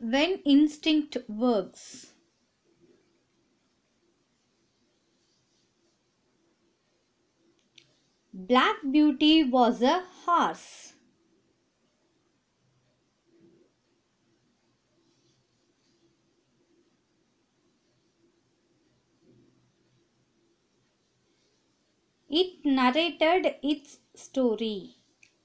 When instinct works. Black Beauty was a horse. It narrated its story.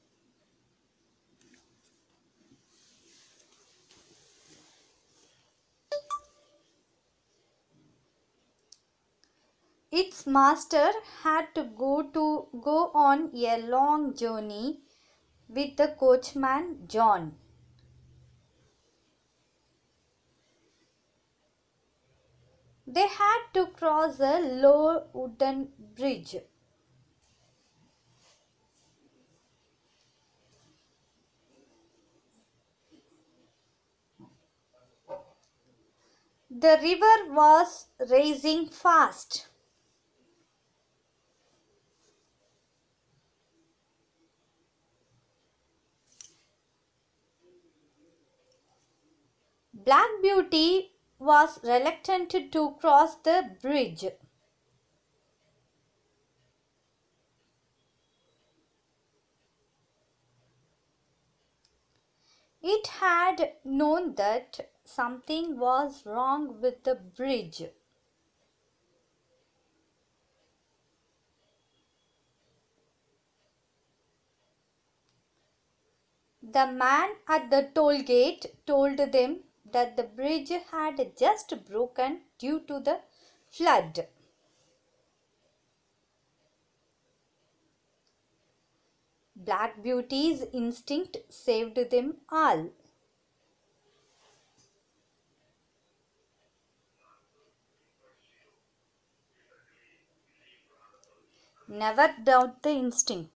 Its master had to go on a long journey with the coachman John. They had to cross a low wooden bridge. The river was rising fast. Black Beauty was reluctant to cross the bridge. It had known that something was wrong with the bridge. The man at the toll gate told them that the bridge had just broken due to the flood. Black Beauty's instinct saved them all. Never doubt the instinct.